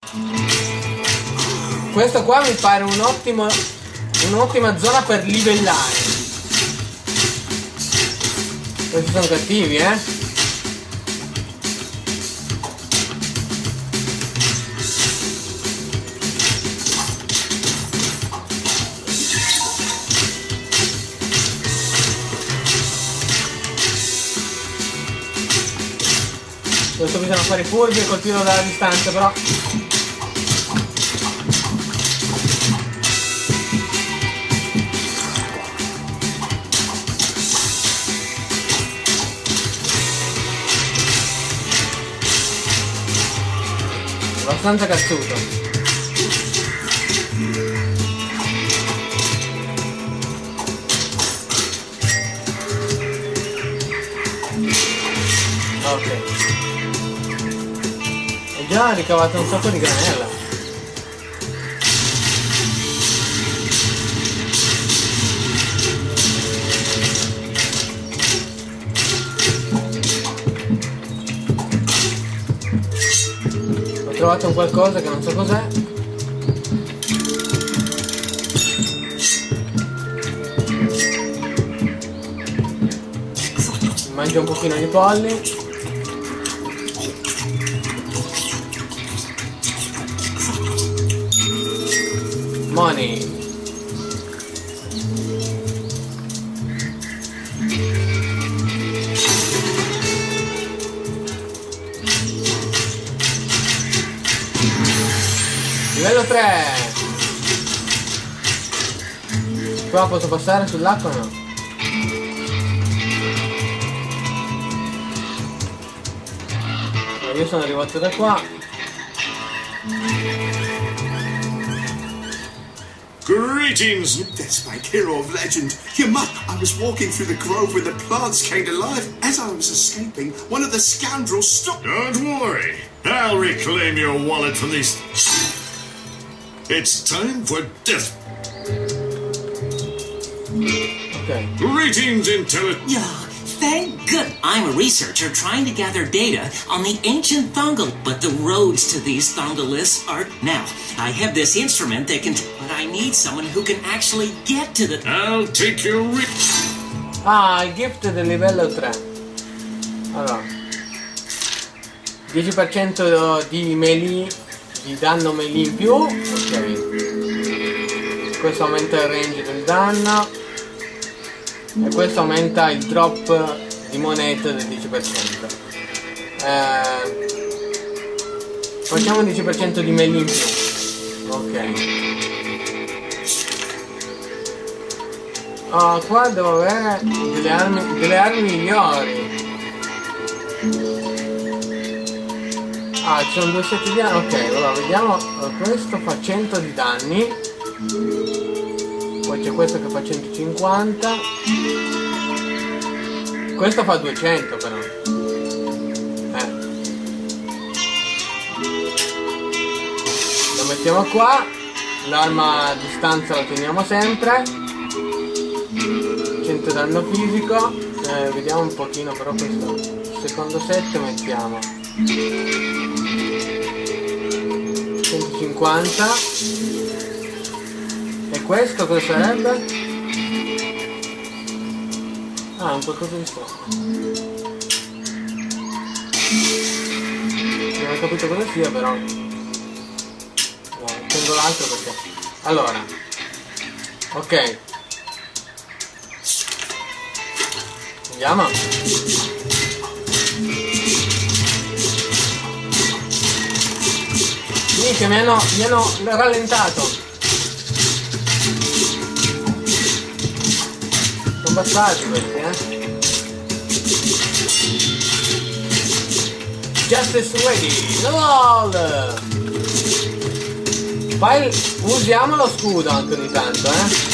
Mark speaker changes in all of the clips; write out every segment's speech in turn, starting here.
Speaker 1: Questo qua mi pare un'ottima zona per livellare. Questi sono cattivi, Adesso bisogna fare i furbi e colpirlo dalla distanza, però. Abbastanza cazzuto. Ok. E già ha ricavato un sacco di granella. Ho trovato un qualcosa che non so cos'è. Mangio un pochino di polli. Money. Livello 3. Qua posso passare sull'acqua o no? Io sono arrivato da qua.
Speaker 2: Greetings! That's my hero of legend. Your mother, I was walking through the grove when the plants came to life. As I was escaping, one of the scoundrels stopped.
Speaker 3: Don't worry. I'll reclaim your wallet from these. It's time for death.
Speaker 1: Ok.
Speaker 3: Greetings, intelligent.
Speaker 4: Yeah, thank good. I'm a researcher trying to gather data on the ancient Thongal, but the roads to these Thongalists are... Now, I have this instrument that can... But I need someone who can actually get to the...
Speaker 3: I'll take your
Speaker 1: Ah, il gift del livello 3. Allora, 10% di melee, di danno melee in più. Ok. Questo aumenta il range del danno. E questo aumenta il drop di monete del 10%. Facciamo 10% di melee in più. Ok. Qua devo avere delle armi migliori. Ci sono due set di danni. Ok, allora vediamo. Questo fa 100 di danni. Poi c'è questo che fa 150. Questo fa 200 però. Lo mettiamo qua. L'arma a distanza la teniamo sempre. 100 danno fisico. Vediamo un pochino però questo. Secondo set mettiamo 150. E questo cosa sarebbe? Un qualcosa di strano. Non ho capito cosa sia però. No, prendo l'altro perché. Allora. Ok. Andiamo. Minchia, mi hanno rallentato. Sono bastardi questi, Justice ready. LOL. Poi usiamo lo scudo anche ogni tanto,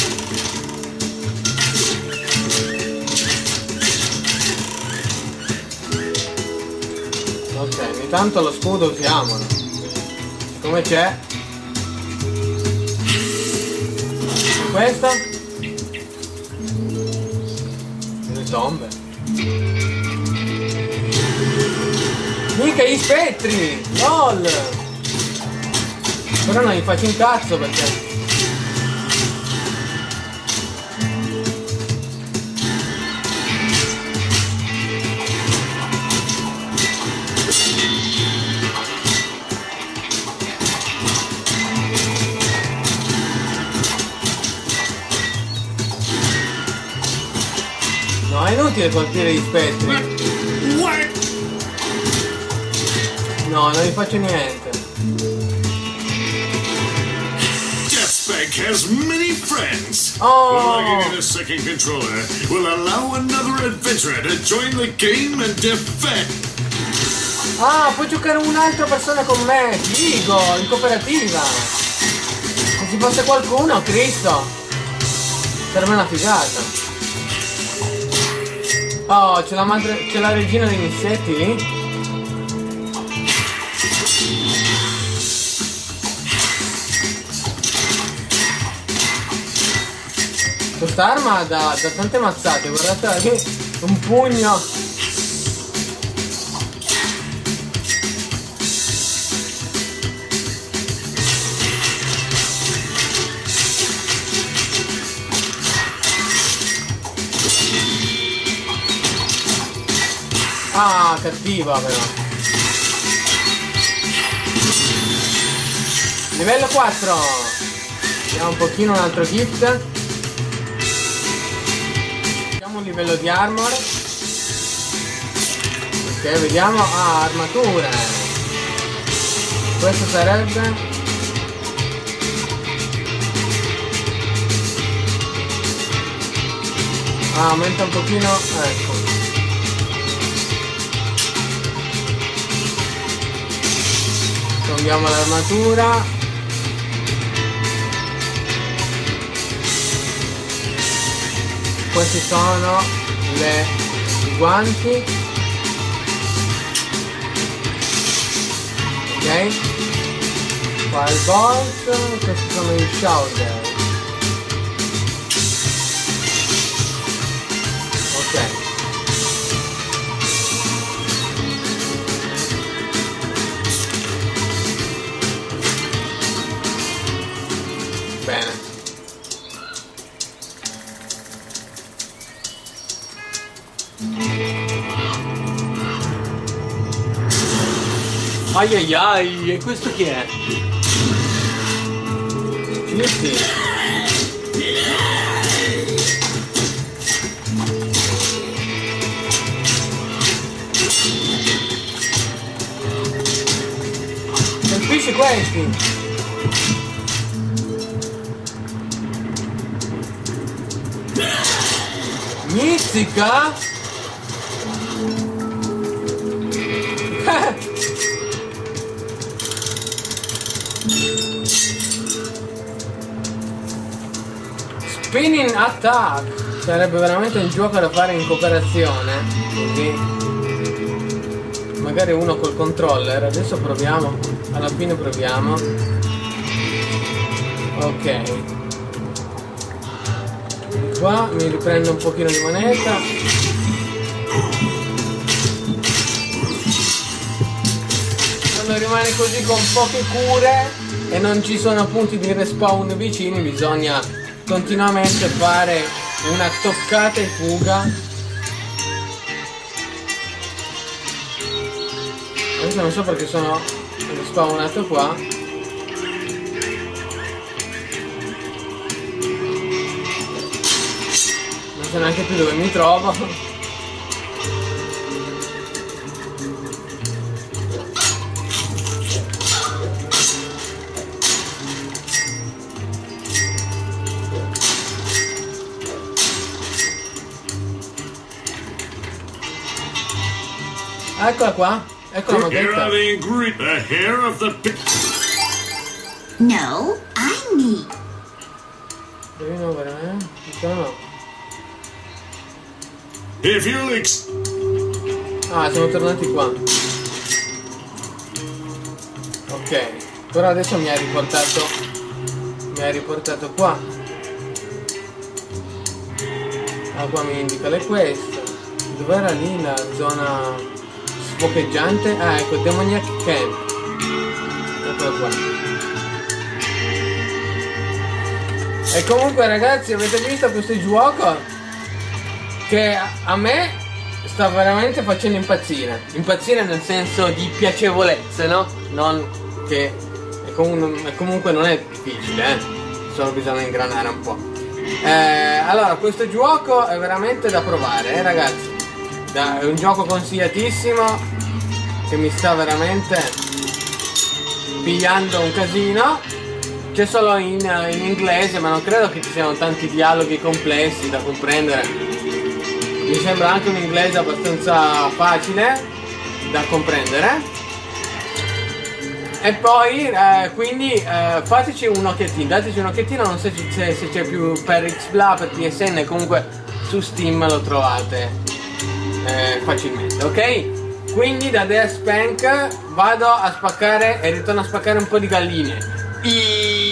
Speaker 1: Ok, ogni tanto lo scudo usiamolo. Come c'è? E questo? Le tombe. Mica gli spettri! LOL! Però non gli faccio un cazzo perché... No, è inutile colpire gli spettri. No, non gli faccio niente.
Speaker 3: Deathspec has many friends.
Speaker 1: Oh!
Speaker 3: Plugging in a second controller will allow another adventurer to join the game and defend.
Speaker 1: Ah, puoi giocare un'altra persona con me, figo, in cooperativa. Se ci fosse qualcuno, Cristo. Sarebbe una figata. Oh, c'è la madre, c'è la regina degli insetti lì? Quest'arma da tante mazzate, guardate lì, un pugno. Ah, cattiva però. Livello 4. Vediamo un pochino un altro gift. Vediamo un livello di armor. Ok, vediamo. Ah, armature. Questo sarebbe... Ah, aumenta un pochino. Ecco. Togliamo l'armatura. Questi sono i guanti. Ok. Firebolt. Questi sono i shoulder. Ok. Bene. Ai ai ai, e questo chi è? Giusti. Colpisci questi. Mizzica? Spinning attack! Sarebbe veramente un gioco da fare in cooperazione. Così. Magari uno col controller. Adesso proviamo. Alla fine proviamo. Ok. Qua mi riprendo un pochino di moneta. Quando rimane così con poche cure e non ci sono punti di respawn vicini, bisogna continuamente fare una toccata e fuga. Adesso non so perché sono respawnato qua. Non so neanche più dove mi trovo. Eccola qua, ecco la maglietta.
Speaker 3: The hair of the...
Speaker 5: No, I'm me.
Speaker 1: Sono...
Speaker 3: If you'll
Speaker 1: Ah, siamo tornati qua. Ok, però adesso mi ha riportato qua. Ah, qua mi indica le quest. Dov'era lì la zona sfocheggiante? Ah, ecco, Demoniac Camp. Eccola qua. E comunque ragazzi, avete visto questo gioco che a me sta veramente facendo impazzire. Impazzire nel senso di piacevolezza, no? Non che comunque non è difficile, solo bisogna ingranare un po'. Allora, questo gioco è veramente da provare, ragazzi. È un gioco consigliatissimo che mi sta veramente pigliando un casino. C'è solo in inglese, ma non credo che ci siano tanti dialoghi complessi da comprendere. Mi sembra anche un inglese abbastanza facile da comprendere. E poi quindi fateci un occhietino, dateci un occhietino, non so se c'è più per Xbla, per PSN, comunque su Steam lo trovate facilmente, ok? Quindi da Death Spank vado a spaccare e ritorno a spaccare un po' di galline.